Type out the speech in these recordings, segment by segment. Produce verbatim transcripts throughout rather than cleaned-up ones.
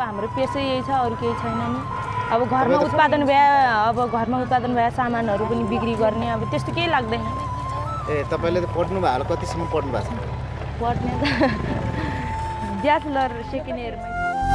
हाम्रो पेसै यही छ, अरू केही छैन नि। अब घरमा उत्पादन भए अब घरमा उत्पादन भए सामानहरू पनि बिक्री गर्ने, अब त्यस्तो केही लाग्दैन। ए तपाईले त पढ्नु भयो होला, कतिसम्म पढ्नु भएको छ? पढ्ने त ब्याचलर सेकेन्ड इयरमा।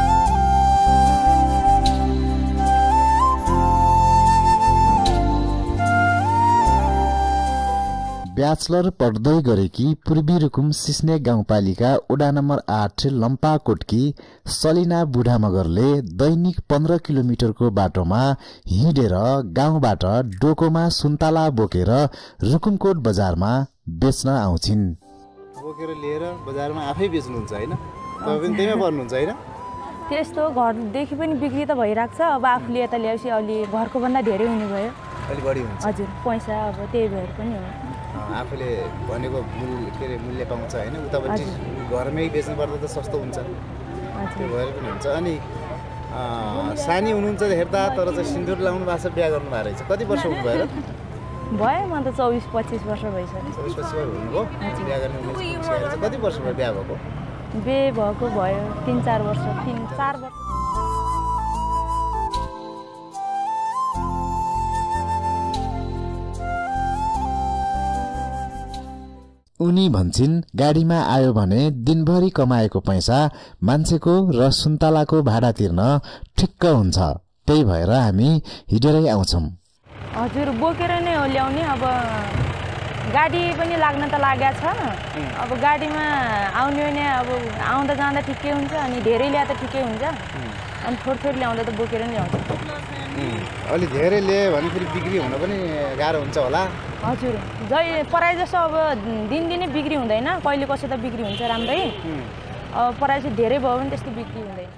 ब्याचलर पढ्दै गरेकी पूर्वी रुकुम सिस्ने गाउँपालिका वडा नम्बर आठ लम्पाकोटकी सलिना बुढा मगरले दैनिक पन्ध्र किलोमिटरको बाटोमा हिँडेर गाउँबाट डोकोमा सुन्तला बोकेर रुकुमकोट बजारमा बेच्न आउँछिन्। बोकेर लिएर बजारमा आफै बेच्नुहुन्छ हैन? तपाई पनि त्यहीमा पर्नुहुन्छ हैन? त्यस्तो घरदेखि पनि बिक्री त भइराख्छ। अब आफूले यता ल्याएपछि अलि घरको भन्दा धेरै हुने भयो, अलि बढी हुन्छ। हजुर, पैसा अब त्यही भएर पनि हो। आफूले भनेको मूल्य के अरे मूल्य पाउँछ हैन? उतापट्टि घरमै बेच्नु पर्दा त सस्तो हुन्छ, त्यो भएर पनि हुन्छ। अनि सानी हुनुहुन्छ हेर्दा, तर चाहिँ सिन्दुर लाउनु भएको छ, बिहा गर्नु भएको रहेछ। कति वर्ष हुनुभयो र? भयो म त चौबिस पच्चिस वर्ष भइसक्यो। चौबिस पच्चिस वर्ष हुनुभयो, बिहा गर्ने उमेर। कति वर्ष भयो बिहा भएको? बिहे भएको भयो तिन चार वर्ष तिन चार वर्ष। उनी भन्छिन् गाडीमा आयो भने दिनभरि कमाएको पैसा मान्छेको र सुन्तलाको भाडा तिर्न ठिक्क हुन्छ, त्यही भएर हामी हिँडेरै आउँछौं। हजुर, बोकेर नै हो ल्याउने। अब गाडी पनि लाग्न त लागेको छ। अब गाडीमा आउने भने अब आउँदा जाँदा ठिकै हुन्छ, अनि धेरै ल्याए त ठिकै हुन्छ, अनि थोर थोर ल्याउँदा त बोकेर नै ल्याउँछ। अलि धेरै ल्यायो भने फेरि बिक्री हुन पनि गाह्रो हुन्छ होला। हजुर, जै प्राय जसो अब दिनदिनै बिक्री हुँदैन, कहिले कसो त बिक्री हुन्छ राम्रै। अब प्राय चाहिँ धेरै भयो भने त्यस्तो बिक्री हुँदैन।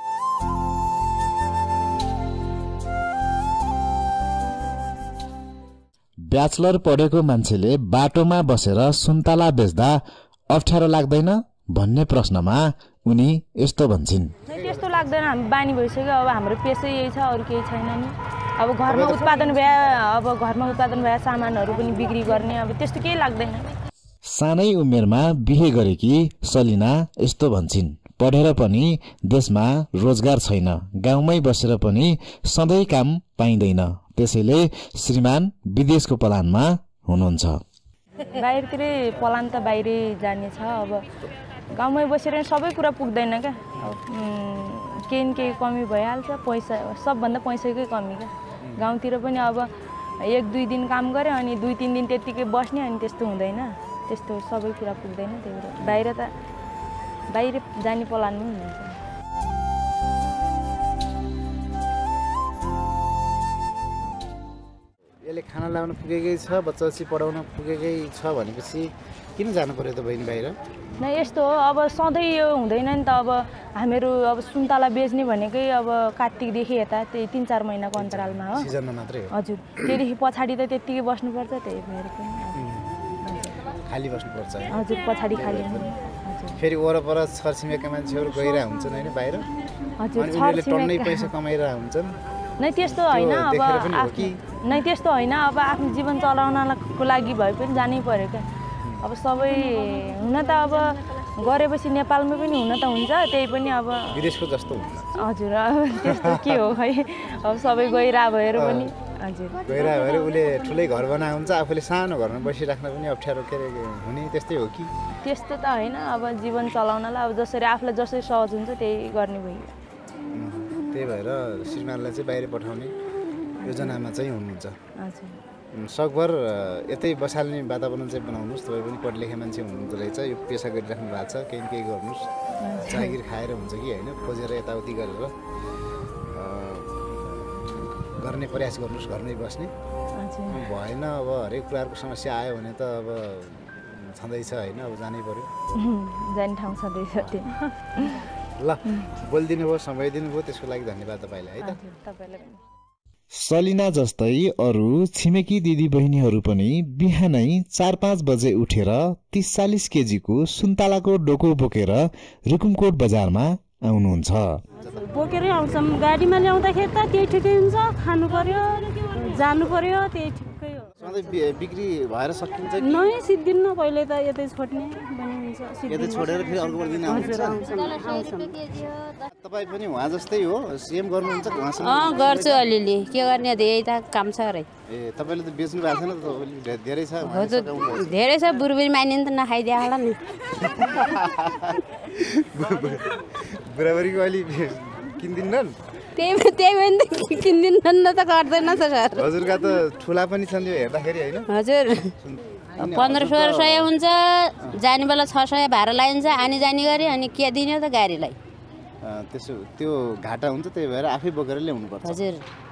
ब्याचलर पढेको मान्छेले बाटोमा बसेर सुन्तला बेच्दा अप्ठ्यारो लाग्दैन भन्ने प्रश्नमा उनी यस्तो भन्छिन्। त्यस्तो लाग्दैन, हामी बानी भइसक्यो। अब हाम्रो पेसै यही छ, अरू केही छैन नि। अब घरमा उत्पादन भए अब घरमा उत्पादन भए सामानहरू पनि बिक्री गर्ने, अब त्यस्तो केही लाग्दैन। सानै उमेरमा बिहे गरेकी सलिना यस्तो भन्छिन्। पढेर पनि देशमा रोजगार छैन, गाउँमै बसेर पनि सधैँ काम पाइँदैन, त्यसैले श्रीमान विदेशको प्लानमा हुनुहुन्छ। बाहिरतिरै प्लान त बाहिरै जाने छ। अब गाउँमै बसेर सबै कुरा पुग्दैन क्या, केही न केही कमी भइहाल्छ। पैसा सबभन्दा पैसाकै कमी क्या। गाउँतिर पनि अब एक दुई दिन काम गरे अनि दुई तिन दिन त्यत्तिकै बस्ने, अनि त्यस्तो हुँदैन, त्यस्तो सबै कुरा पुग्दैन। त्यही भएर बाहिर त बाहिर जाने प्लानमा हुनुहुन्छ। यसले खाना ल्याउन पुगेकै छ, बच्चा बच्ची पढाउन पुगेकै छ भनेपछि किन जानु पर्यो त बहिनी बाहिर? न यस्तो हो, अब सधैँ यो हुँदैन नि त। अब हामीहरू अब सुन्तला बेच्ने भनेकै अब कार्तिकदेखि यता त्यही तिन चार महिनाको अन्तरालमा हो, सिजनमा मात्रै हो। हजुर, त्योदेखि पछाडि त त्यत्तिकै बस्नुपर्छ, त्यही भएर पनि खाली बस्नुपर्छ। हजुर, पछाडि खाली। फेरि वरपर छरछिमेकका मान्छेहरू गइरहेको हुन्छन् होइन बाहिर, हजुर, उनीहरूले टन्नै पैसा कमाइरहेको हुन्छन्। नै त्यस्तो होइन, अब नै त्यस्तो होइन, अब आफ्नो जीवन चलाउनको लागि भए पनि जानै पर्यो क्या। अब सबै हुन त अब गरेपछि नेपालमा पनि हुन त हुन्छ, त्यही पनि अब विदेशको जस्तो हुन्छ। हजुर, अब त्यस्तो के हो खै, अब सबै गइरह भएर पनि। हजुर, गइरह भएर उसले ठुलै घर बना हुन्छ, आफूले सानो घरमा बसिराख्न पनि अप्ठ्यारो के अरे हुने, त्यस्तै हो कि? त्यस्तो त होइन, अब जीवन चलाउनलाई अब जसरी आफूलाई जसरी सहज हुन्छ त्यही गर्ने भयो। त्यही भएर श्रीमानलाई चाहिँ बाहिर पठाउने योजनामा चाहिँ हुनुहुन्छ। हजुर, सकभर यतै बसाल्ने वातावरण चाहिँ बनाउनुहोस्। तपाईँ पनि पढ लेखे मान्छे हुनुहुँदो रहेछ, यो पेसा गरिराख्नु भएको छ, केही न केही गर्नुहोस्। जागिर खाएर हुन्छ कि होइन, खोजेर यताउति गरेर गर्ने प्रयास गर्नुहोस्, घरमै बस्ने भएन। अब हरेक कुराहरूको समस्या आयो भने त अब छँदैछ होइन, अब जानै पर्यो, जाने ठाउँ छँदैछ त्यो। ल, बोलिदिनु भयो, समय दिनुभयो, त्यसको लागि धन्यवाद तपाईँलाई है त। तपाईँलाई पनि। सलिना जस्तै अरू छिमेकी दिदी बहिनीहरू पनि बिहानै चार पाँच बजे उठेर तीस चालीस केजीको सुन्तलाको डोको बोकेर रुकुमकोट बजारमा आउनुहुन्छ। बोकेरै आउँछौँ, गाडीमा ल्याउँदाखेरि त त्यही ठिकै हुन्छ, खानु पर्यो, जानु पर्यो, त्यही ठिकै हो। सधैँ बिक्री भएर सकिन्छ कि? नै सिद्धिन्न, पहिले त यतै छोड्ने भने हुन्छ। हुन्छ यतै छोडेर फेरि अर्कोबाट दिन आउनुहुन्छ आउँछौँ तपाईँ पनि उहाँ जस्तै हो सेम गर्नुहुन्छ उहाँसँग अँ गर्छु अलिअलि के गर्ने यही त काम छ अरे ए तपाईँले त बेच्नु भएको छैन त तपाईँले धेरै छ उहाँले हजुर सघाउनु भएको छ। धेरै छ बुढी मानिन त नखाइदिया होला नि बुढाबुढीको अलि किन्दिनन् त्यही त्यही पनि त किनिदिनु न त गर्दैन त सर हजुरका त ठुला पनि छन् यो हेर्दाखेरि होइन हजुर पन्ध्र सोह्र सय हुन्छ जाने बेला छ सय भाडा लगाइन्छ आनी जाने गरी अनि के दिने त गाडीलाई त्यसो त्यो घाटा हुन्छ त्यही भएर आफै बोकेर ल्याउनु पर्छ हजुर